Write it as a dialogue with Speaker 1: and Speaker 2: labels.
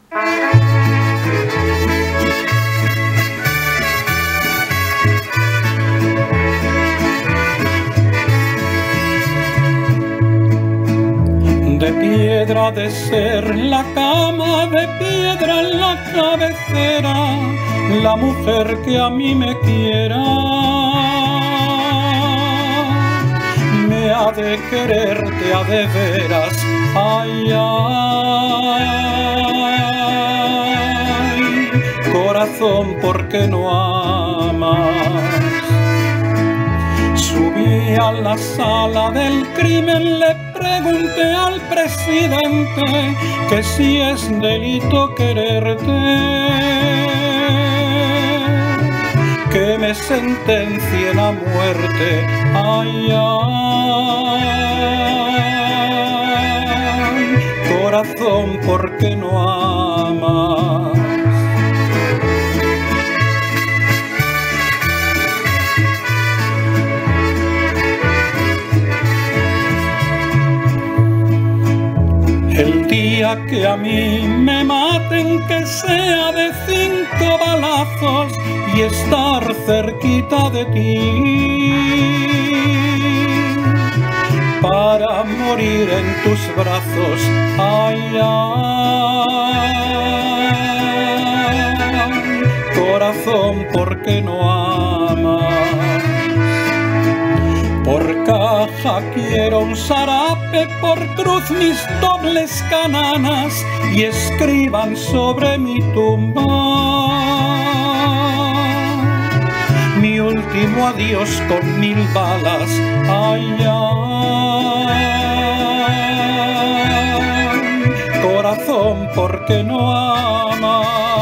Speaker 1: De piedra de ser la cama, de piedra en la cabecera, la mujer que a mí me quiera, me ha de quererte a de veras, ay, ay, corazón, ¿por qué no amas? Subí a la sala del crimen, le pregunté al presidente que si es delito quererte, que me sentencien a muerte, ay, ay, corazón, ¿por qué no amas? El día que a mí me maten, que sea de 5 balazos y estar cerquita de ti, para morir en tus brazos, ay, ay, corazón, ¿por qué no amas? Por caja quiero un zarape, por cruz mis dobles cananas, y escriban sobre mi tumba mi último adiós con 1000 balas, ay, ay, corazón, ¿por qué no amas?